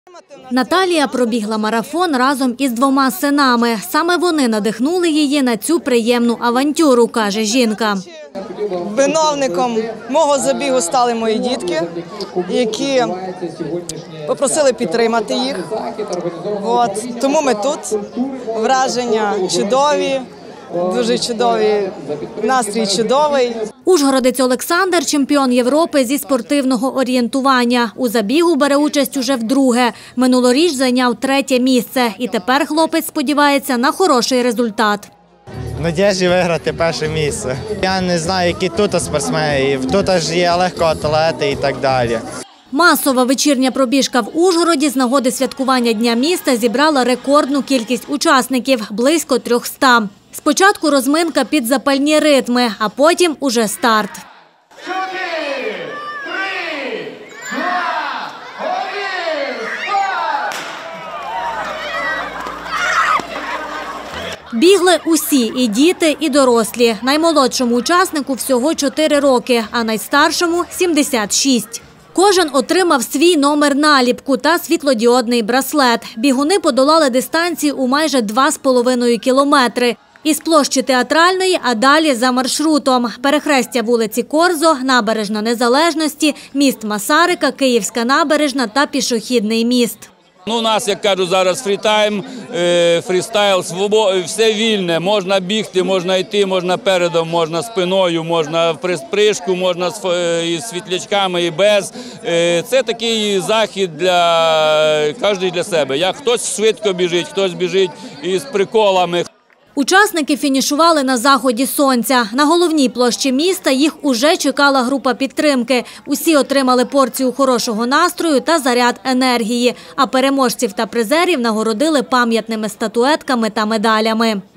Наталія пробігла марафон разом із 2 синами. Саме вони надихнули її на цю приємну авантюру, каже жінка. Виновником мого забігу стали мої дітки, які попросили підтримати їх. Тому ми тут. Враження чудові, дуже чудові, настрій чудовий. Ужгородець Олександр – чемпіон Європи зі спортивного орієнтування. У забігу бере участь уже вдруге. Минулоріч зайняв 3-є місце. І тепер хлопець сподівається на хороший результат. В надіжді виграти 1-е місце. Я не знаю, які тут спортсмени. Тут ж є легкоатлети і так далі. Масова вечірня пробіжка в Ужгороді з нагоди святкування Дня міста зібрала рекордну кількість учасників – близько 300. Спочатку розминка під запальні ритми, а потім уже старт. 4, 3, 2, 1, старт! Бігли усі – і діти, і дорослі. Наймолодшому учаснику всього 4 роки, а найстаршому – 76. Кожен отримав свій номер наліпку та світлодіодний браслет. Бігуни подолали дистанцію у майже 2,5 кілометри. Із площі Театральної, а далі за маршрутом. Перехрестя вулиці Корзо, Набережна Незалежності, міст Масарика, Київська набережна та пішохідний міст. У нас, як кажуть, зараз фрітайм, фрістайл, все вільне. Можна бігти, можна йти, можна передом, можна спиною, можна в пришку, можна із світлячками і без. Це такий захід для кожен для себе. Хтось швидко біжить, хтось біжить із приколами. Учасники фінішували на заході сонця. На головній площі міста їх уже чекала група підтримки. Усі отримали порцію хорошого настрою та заряд енергії. А переможців та призерів нагородили пам'ятними статуетками та медалями.